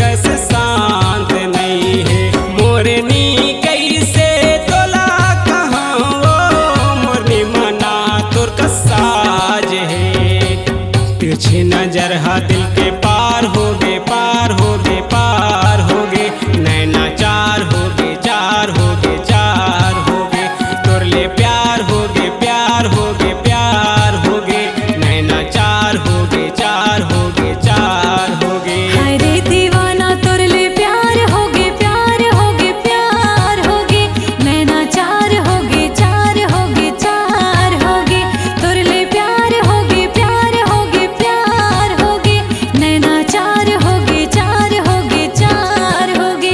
कस शांत नहीं है। मोरनी कैसे तोला कहाँ वो मोरनी मना तुर का साज है। तिरछी नजर हा दिल के पार हो गे पार हो गे पार हो गे। नैना चार हो गे चार हो गे चार हो गे। तुरले प्यार हो गे प्यार हो गे प्यार हो गे। नैना चार हो गे चार हो गे चार हो गे। अरे दीवाना तुरले प्यार हो गे प्यार हो गे प्यार हो गे। नैना चार हो गे चार हो गे चार हो गे। तुरले प्यार हो गे प्यार हो गे प्यार हो गे। नैना चार हो गे चार हो गे चार हो गे।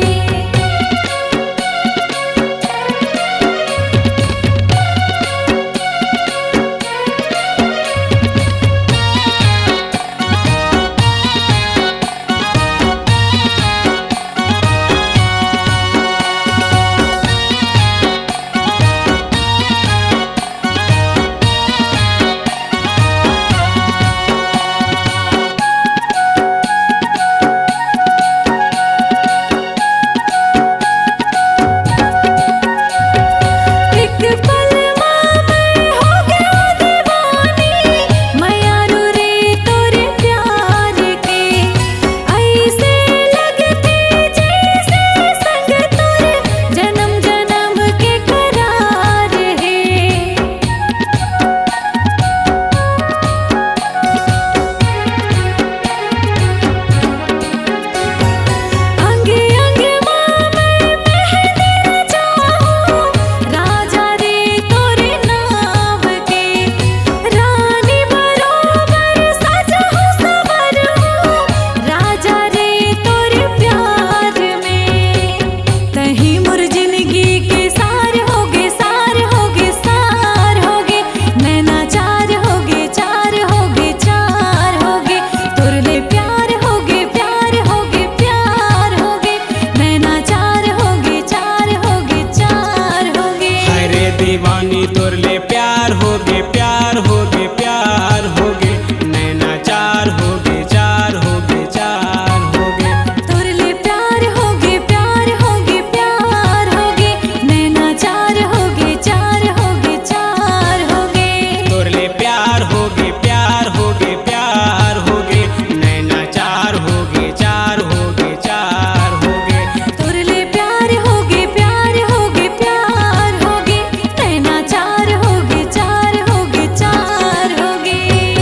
दीवानी तुरले प्यार हो गे प्यार हो गे प्यार हो गे। नैना चार हो गे चार हो गे चार हो गे। तुरले प्यार हो गे प्यार हो गे प्यार हो गे। नैना चार हो गे चार हो गे चार हो गे। तुरले प्यार हो गे प्यार हो गे प्यार हो गे। नैना चार हो गे चार हो गे चार हो गे। तुरले प्यार हो गे प्यार हो गे प्यार हो गे। नैना चार हो गे चार हो गे चार हो गे।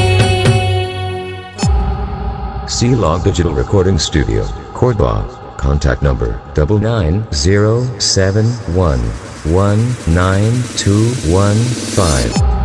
C-Log Digital Recording Studio, Cordoba. Contact number 99071192115.